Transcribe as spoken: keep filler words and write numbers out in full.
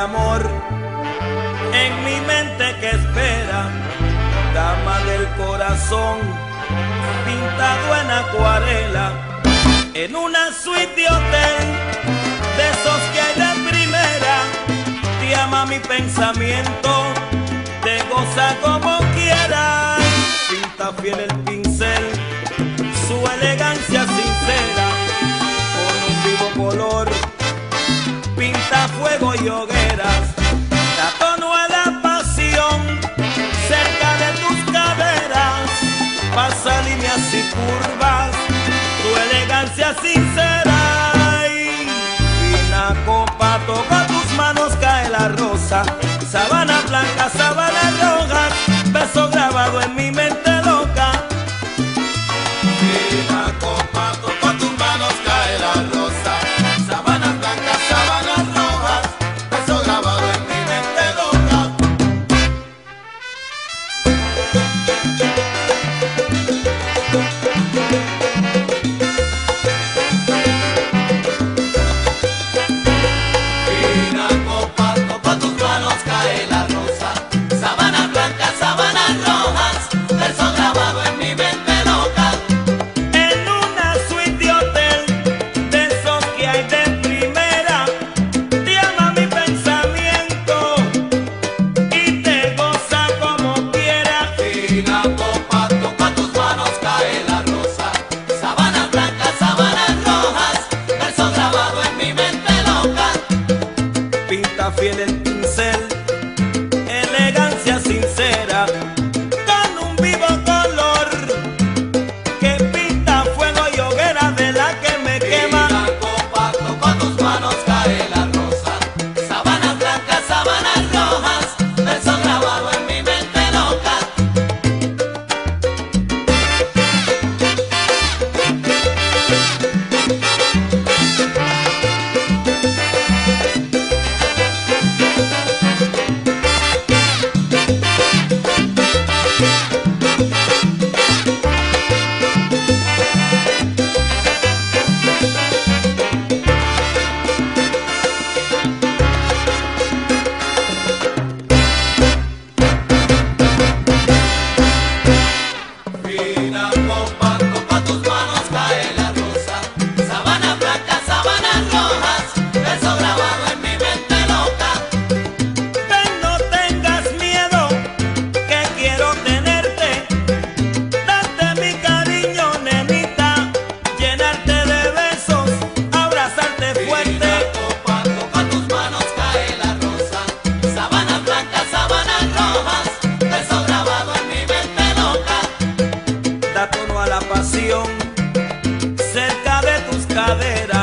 amor en mi mente que espera, dama del corazón, pintado en acuarela, en una suite de hotel, de esos que hay de primera. Te ama mi pensamiento, te goza como quiera. Pinta fiel el pincel, su elegancia sincera, con un vivo color, pinta fuego y hogueras, da tono a la pasión, cerca de tus caderas, pasa líneas y curvas, tu elegancia sincera. Y fina copa, toca tus manos, cae la rosa, sábana blanca, sábana roja, beso grabado en mi mente loca. Fina copa, toca tus manos, cae la rosa, sábanas blancas, sábanas rojas, beso grabado en mi mente loca. Fina copa, toca tus manos, cae la rosa, sábanas blancas, sábanas rojas, beso grabado en mi mente loca. En una suite de hotel, de esos que hay de primera, te ama mi pensamiento y te goza como quiera. Fina copa, toca tus manos, cae la rosa, sábanas blancas, sábanas rojas, beso grabado en mi mente loca. Pinta fiel el pincel, elegancia sincera, con un vivo color que pinta fuego y hoguera de la que me quema. Fina copa, toca tus manos, cae la rosa, sábanas blancas, sábanas rojas, beso grabado en mi mente loca. Fina copa, toca tus manos, cae la rosa, sábanas blancas, sábanas rojas, beso grabado en mi mente loca. Ven, no tengas miedo, que quiero tenerte, darte mi cariño, nenita, llenarte de besos, abrazarte Fina fuerte. copa, toca tus manos, cae la rosa, sábanas blancas, sábanas rojas, beso grabado en mi mente loca. Da tono a la pasión, cerca de tus caderas,